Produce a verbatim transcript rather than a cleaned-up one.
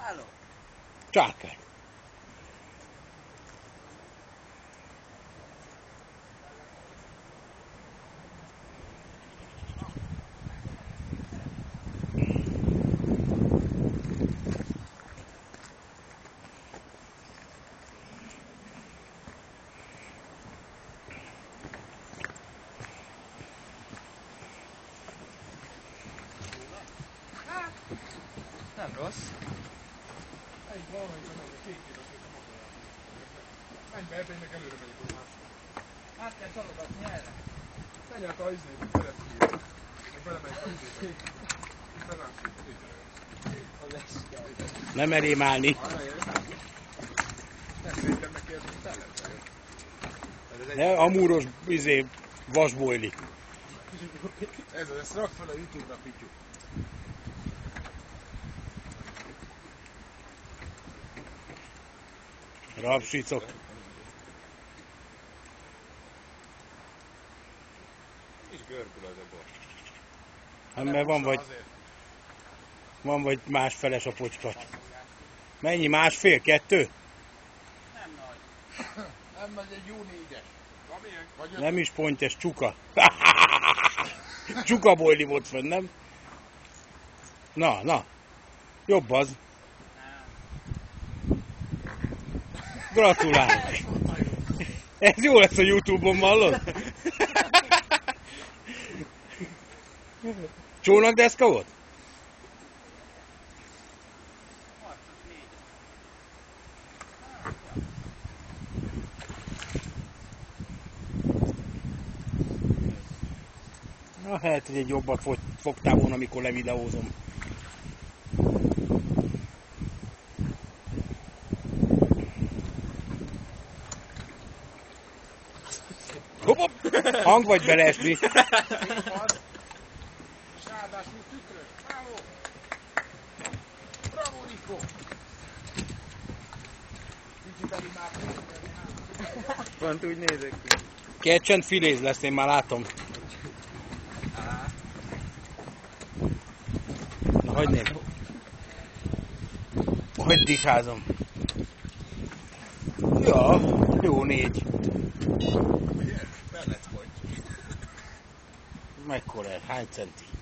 Háló. Csákány. Nem rossz. Egy valamelyik mennek a két éves, hogy nem akarják. Menj be, ebben meg előre megyek a más. Át kell csalogatni erre. Menj át a izét, a keresztül. Meg belemegyek a izébe. Belássuk, így. Nem merém állni. Nem szerintem neki ez most ellenben jön. Ne, amúros izé, vasbojli. Ez az, ezt rak fel a YouTube-ra, Pityu. Rapsicok. És görgül az a bor. Hát mert van vagy, van vagy másfeles a pocskat. Mennyi? Másfél? Kettő? Nem nagy. Nem megy egy jó négyes. Valamilyen? Vagy Nem is pontyes, csuka. Csuka bojli volt fönn, nem? Na, na. Jobb az. Gratulálok. Ez jó lesz a YouTube-on, hallod? Csónakdeszka volt? Na, lehet, hogy egy jobbat fogtál volna, amikor levideózom. Hopp, hopp. Hang vagy beleesni. és ráadásul tükrös. Bravo! Bravo, Nico! Kicsi pedig már félni. Pont úgy nézek ki. Ketchent filéz lesz, én már látom. Na, hagyd nézd. Hagyd dikázom. Ja, jó négy. Bellet vagy. Mekkora? Hány centi?